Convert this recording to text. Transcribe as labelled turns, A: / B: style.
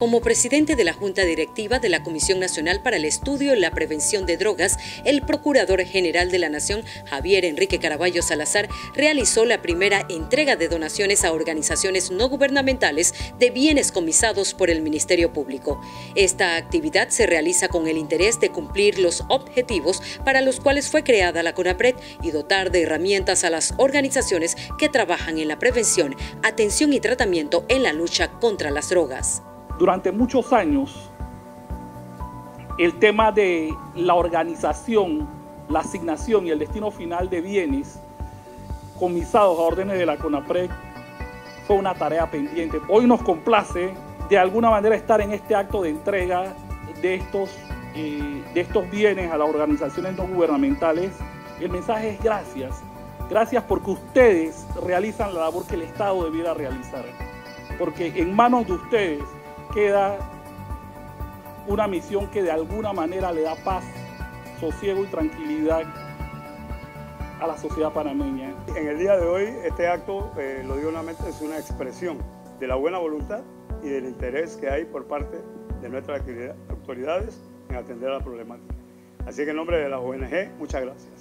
A: Como presidente de la Junta Directiva de la Comisión Nacional para el Estudio y la Prevención de Drogas, el Procurador General de la Nación, Javier Enrique Caraballo Salazar, realizó la primera entrega de donaciones a organizaciones no gubernamentales de bienes comisados por el Ministerio Público. Esta actividad se realiza con el interés de cumplir los objetivos para los cuales fue creada la CONAPRED y dotar de herramientas a las organizaciones que trabajan en la prevención, atención y tratamiento en la lucha contra las drogas.
B: Durante muchos años, el tema de la organización, la asignación y el destino final de bienes comisados a órdenes de la CONAPRED fue una tarea pendiente. Hoy nos complace de alguna manera estar en este acto de entrega de estos bienes a las organizaciones no gubernamentales. El mensaje es gracias. Gracias porque ustedes realizan la labor que el Estado debiera realizar. Porque en manos de ustedes queda una misión que de alguna manera le da paz, sosiego y tranquilidad a la sociedad panameña.
C: En el día de hoy, este acto, lo digo nuevamente, es una expresión de la buena voluntad y del interés que hay por parte de nuestras autoridades en atender a la problemática. Así que en nombre de la ONG, muchas gracias.